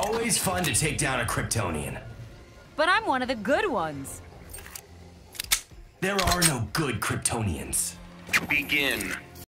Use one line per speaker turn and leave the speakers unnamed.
Always fun to take down a Kryptonian.
But I'm one of the good ones.
There are no good Kryptonians.
Begin.